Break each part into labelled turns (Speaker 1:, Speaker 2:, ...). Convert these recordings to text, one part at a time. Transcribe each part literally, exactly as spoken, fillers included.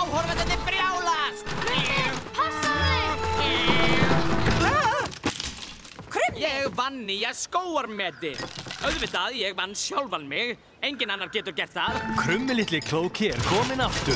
Speaker 1: Áhorfendurnir brjálast!
Speaker 2: Passa þig!
Speaker 1: Krummi! Ég vann nýja skóarmeti. Auðvitað, ég vann sjálfan mig. Enginn annar getur gert það.
Speaker 3: Krummi litli Klóki er kominn aftur.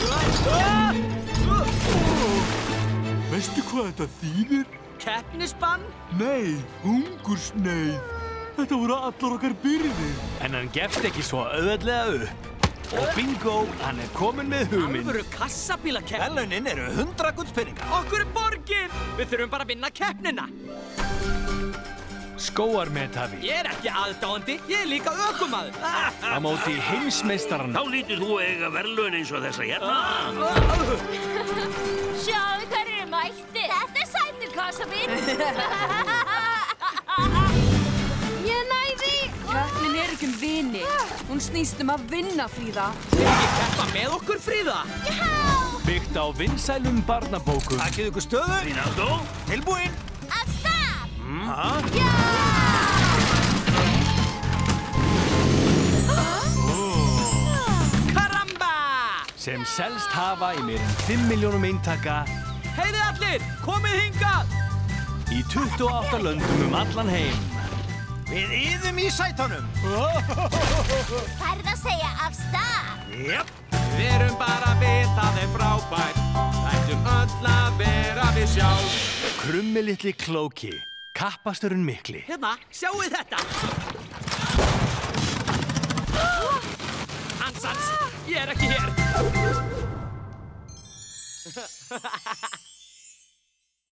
Speaker 4: Veistu hvað þetta þýðir?
Speaker 1: Keppnisbann?
Speaker 4: Nei, hungursneyð. Þetta voru allar okkar byrði.
Speaker 3: En hann gefst ekki svo auðveldlega upp. Og bingo, hann er kominn með hugmynd.
Speaker 1: Alvöru kassabílakeppni.
Speaker 3: Verðlaunin eru hundrað gullpeninga.
Speaker 1: Okkur er borgin! Við þurfum bara að vinna keppnina.
Speaker 3: Skóarmethafi.
Speaker 1: Ég er ekki aðdáandi, ég er líka ökumaður.
Speaker 3: Á móti heimsmeistarann.
Speaker 5: Þá lítur þú eiga verðlaun eins og þessa hérna.
Speaker 2: Sjáðu hver eru mættir. Þetta er sætur kassabíl.
Speaker 6: Ég næði! Keppnin er ekki um vini. Hún snýst um að vinna, Fríða.
Speaker 1: Vil ekki keppa með okkur, Fríða?
Speaker 2: Já!
Speaker 3: Byggt á vinsælum barnabókum.
Speaker 4: Takið ykkur stöðu.
Speaker 5: Rínaldó.
Speaker 4: Tilbúinn.
Speaker 2: Af stað!
Speaker 4: Ha?
Speaker 2: Já!
Speaker 1: Karamba!
Speaker 3: Sem selst hafa í meir en fimm milljónum eintaka
Speaker 1: Heyrið allir, komið hingað!
Speaker 3: í tuttugu og átta löndum um allan heim.
Speaker 4: Við yðum í sætunum.
Speaker 2: Færð að segja af stað.
Speaker 4: Jep.
Speaker 1: Við erum bara við, það er frábært. Ættum öll að vera við sjálf.
Speaker 3: Krummi litli Klóki, kappasturinn mikli.
Speaker 1: Hérna, sjáu þetta! Ansans, ég er ekki hér.